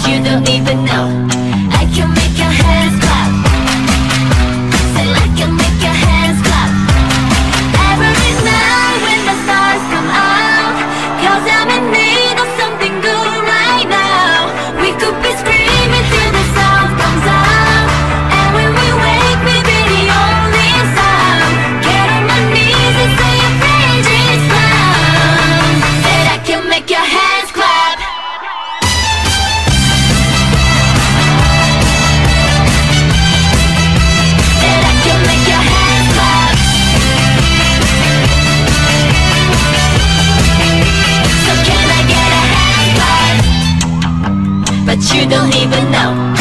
you don't even know. I can make your hands clap. Say I can make your hands clap. Every night when the stars come out, 'cause I'm in need of something good right now. We could be screaming till the sound comes out, and when we wake we be the only sound. Get on my knees and say a praise is loud. Said I can make your hands clap. Said I can make your hands clap. So can I get a hand clap? But you don't even know.